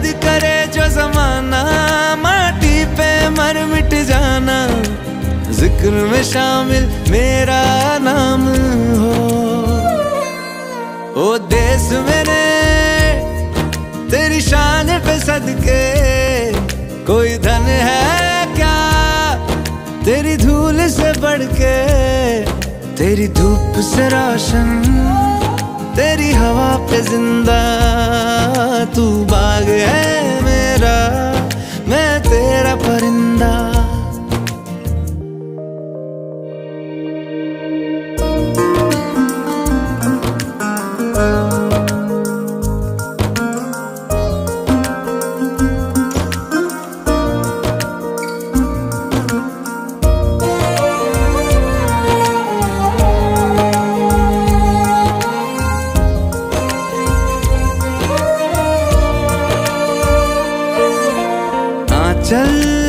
याद करे जो जमाना, माटी पे मर मिट जाना, जिक्र में शामिल मेरा नाम हो। ओ देश मेरे तेरी शान पे सदके, कोई धन है क्या तेरी धूल से बढ़ के, तेरी धूप से रोशन, तेरी हवा पे जिंदा, तू बाग है मेरा, मैं तेरा परिंदा। चल